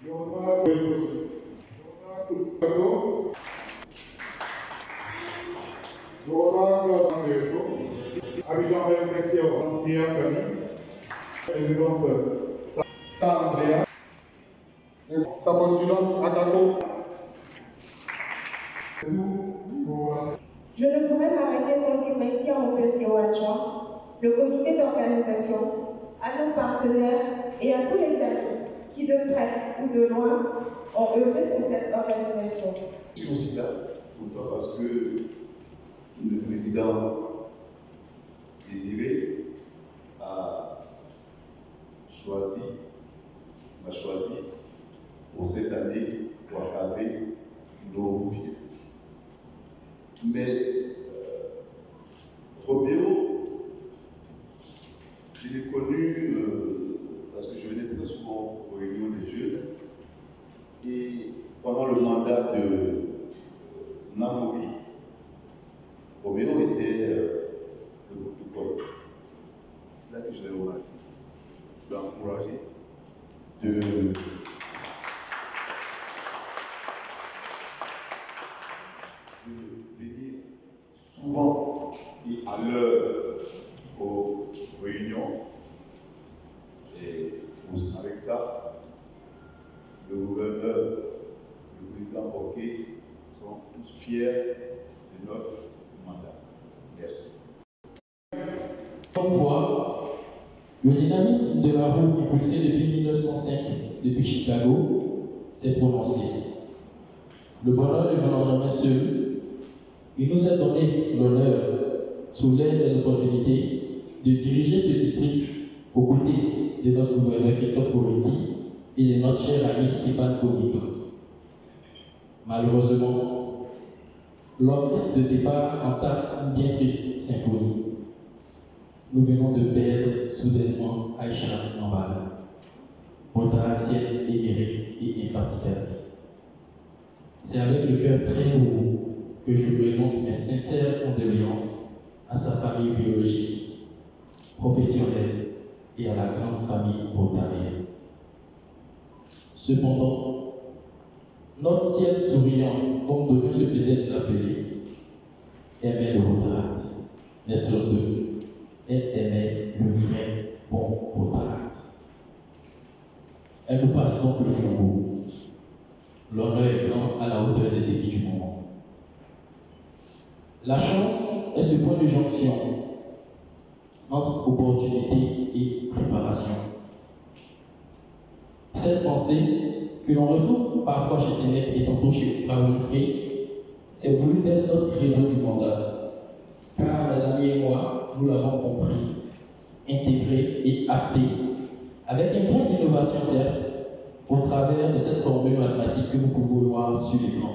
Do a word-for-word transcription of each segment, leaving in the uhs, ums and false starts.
Habitant de section président Andrea, sa postulante Akako. Je ne pourrais m'arrêter sans dire merci à mon président adjoint, le comité d'organisation, à nos partenaires et à tous les amis qui, de près ou de loin, ont œuvré pour cette organisation. Je suis aussi là, pourquoi parce que le président Désiré a choisi, m'a choisi pour cette année pour encadrer nos vieux. Mais euh, Roméo, je l'ai connu euh, parce que je venais très souvent aux réunions des jeunes. Et pendant le mandat de Namori, Roméo était euh, le protocole. C'est là que je l'ai remarqué. Je l'ai encouragé de, de venir souvent et à l'heure aux réunions. Et avec ça, le gouverneur, le président Roquet sont tous fiers de notre mandat. Merci. Comme voit, le dynamisme de la rue impulsé depuis mille neuf cent cinq, depuis Chicago, s'est prononcé. Le bonheur ne venant jamais seul, il nous a donné l'honneur, sous l'aide des opportunités, de diriger ce district aux côtés de notre gouverneur Christophe Corretti et de notre cher ami Stéphane Comico. Malheureusement, leur liste de départ entame une bien triste symphonie. Nous venons de perdre soudainement Aïcha Nambala, potentielle émérite et infatigable. C'est avec le cœur très lourd que je présente mes sincères condoléances à sa famille biologique, professionnelle et à la grande famille rotarienne. Cependant, notre ciel souriant, comme d'aucuns se plaisaient de l'appeler, aimait le Rotaract, mais surtout, elle aimait le vrai bon Rotaract. Elle nous passe donc le flambeau. L'honneur est grand à la hauteur des défis du moment. La chance est ce point de jonction entre opportunité et préparation. Cette pensée, que l'on retrouve parfois chez Sénèque et tantôt chez Raoul Frey, c'est voulu d'être notre créneau du mandat. Car mes amis et moi, nous l'avons compris, intégré et acté, avec un brin d'innovation certes, au travers de cette formule mathématique que vous pouvez voir sur l'écran.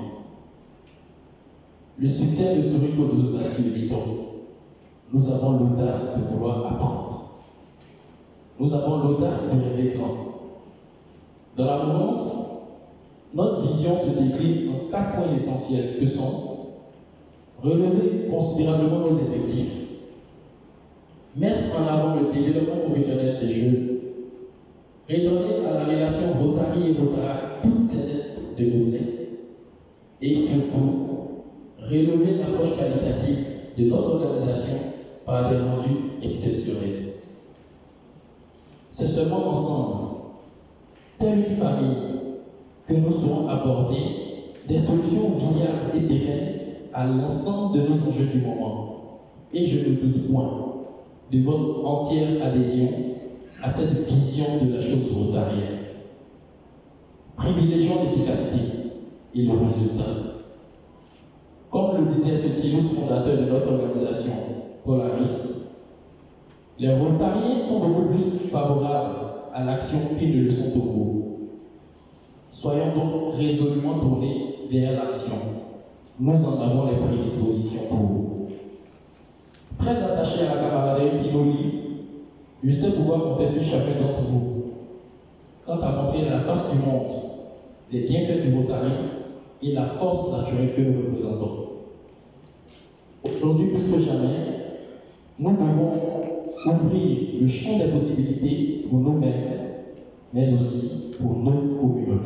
Le succès ne sourit qu'aux audacieux, dit-on. Nous avons l'audace de vouloir apprendre. Nous avons l'audace de rêver grand. Dans la mouvance, notre vision se décline en quatre points essentiels que sont relever considérablement nos effectifs, mettre en avant le développement professionnel des jeunes, redonner à la relation Rotary et Rotaract toutes ses lettres de noblesse et surtout relever l'approche qualitative de notre organisation par des rendus exceptionnels. C'est seulement ensemble, telle une famille, que nous saurons apporter des solutions viables et pérennes à l'ensemble de nos enjeux du moment. Et je ne doute point de votre entière adhésion à cette vision de la chose rotarienne. Privilégions l'efficacité et le résultat. Comme le disait ce Tyrus, fondateur de notre organisation, Polaris, les rotariens sont beaucoup plus favorables à l'action qu'ils ne le sont au mot. Soyons donc résolument tournés vers l'action. Nous en avons les prédispositions pour. Très attaché à la camaraderie Pinoli, je sais pouvoir compter sur chacun d'entre vous. Quant à montrer à la face du monde les bienfaits du Rotary et la force naturelle que nous représentons. Aujourd'hui, plus que jamais, nous devons ouvrir le champ des possibilités pour nous-mêmes mais aussi pour nos communautés.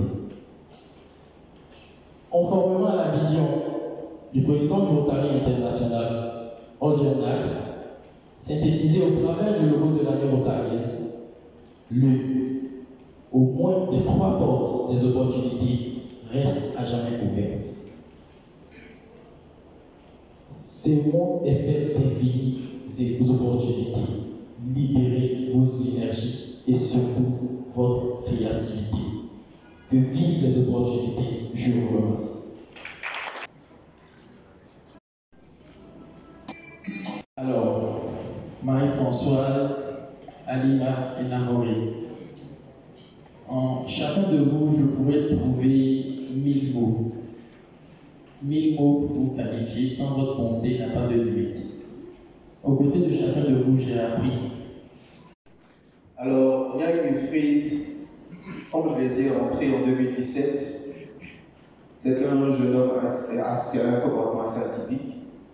Conformément à la vision du président du Rotary International, Audrey Nag, synthétisée au travers du logo de l'année rotarienne, le au moins des trois portes des opportunités restent à jamais ouvertes. C'est mon effet d'infinies vos opportunités. Libérez vos énergies et surtout votre créativité. Que vivent les opportunités. Je vous remercie. Alors, Marie-Françoise, Alima et Namoré, en chacun de vous, je pourrais trouver mille mots. Mille mots pour vous qualifier, tant votre bonté n'a pas de limite. Aux côtés de chacun de vous, j'ai appris. Alors, il y a une fête, comme je l'ai dit, rentrée en deux mille dix-sept. C'est un jeune homme qui a un comportement assez atypique.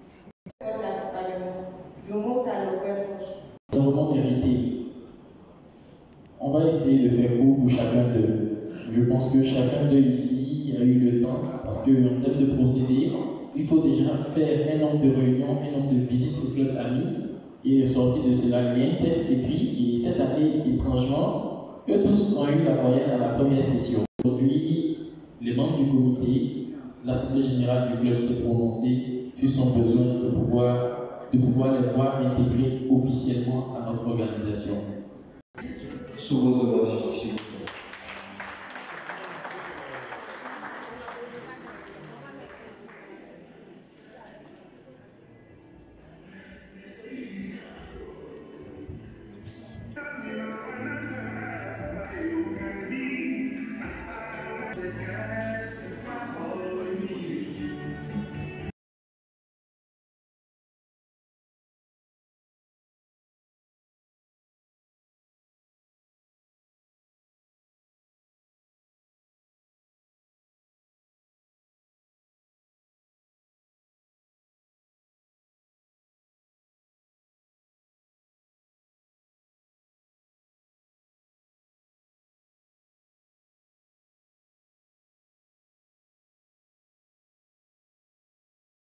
Vraiment mérité. On va essayer de faire beau pour chacun d'eux. Je pense que chacun d'eux ici a eu le temps, parce qu'en termes de procédé, il faut déjà faire un nombre de réunions, un nombre de visites au club ami, et sortir de cela, il y a un test écrit, et cette année, étrangement, eux tous ont eu la moyenne à la première session. Aujourd'hui, les membres du comité, l'Assemblée générale du club s'est prononcée sur son besoin de pouvoir de pouvoir les voir intégrés officiellement à notre organisation. Sous vos audacieux.